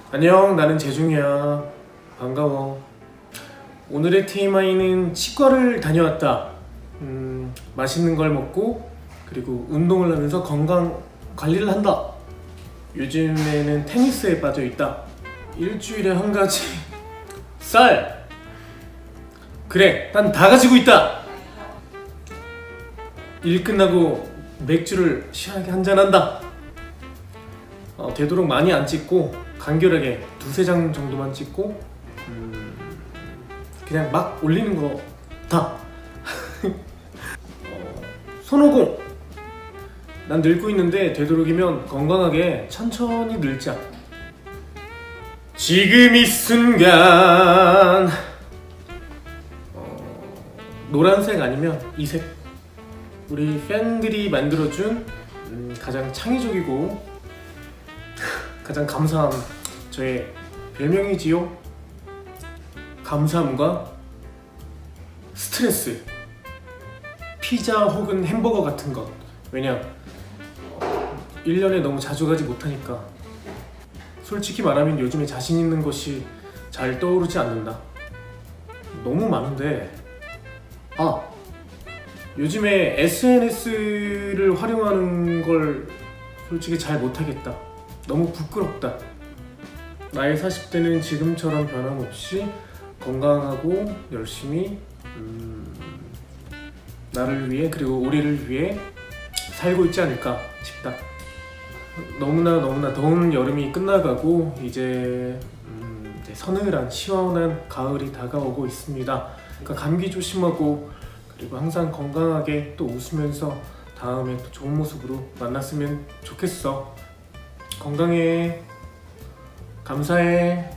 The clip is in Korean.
안녕, 나는 재중이야. 반가워. 오늘의 TMI는 치과를 다녀왔다. 맛있는 걸 먹고 그리고 운동을 하면서 건강 관리를 한다. 요즘에는 테니스에 빠져 있다. 일주일에 한 가지 쌀! 그래, 난 다 가지고 있다. 일 끝나고 맥주를 시원하게 한잔한다. 되도록 많이 안 찍고 간결하게 두세 장 정도만 찍고 그냥 막 올리는 거다. 손오공! 난 늙고 있는데 되도록이면 건강하게 천천히 늙자. 지금 이 순간 노란색 아니면 이색. 우리 팬들이 만들어준 가장 창의적이고 가장 감사한 저의 별명이지요. 감사함과 스트레스, 피자 혹은 햄버거 같은 것. 왜냐 1년에 너무 자주 가지 못하니까. 솔직히 말하면 요즘에 자신 있는 것이 잘 떠오르지 않는다. 너무 많은데 요즘에 SNS를 활용하는 걸 솔직히 잘 못하겠다. 너무 부끄럽다. 나의 40대는 지금처럼 변함없이 건강하고 열심히 나를 위해 그리고 우리를 위해 살고 있지 않을까 싶다. 너무나 더운 여름이 끝나가고 이제 서늘한 시원한 가을이 다가오고 있습니다. 그러니까 감기 조심하고 그리고 항상 건강하게 또 웃으면서 다음에 또 좋은 모습으로 만났으면 좋겠어. 건강해. 감사해.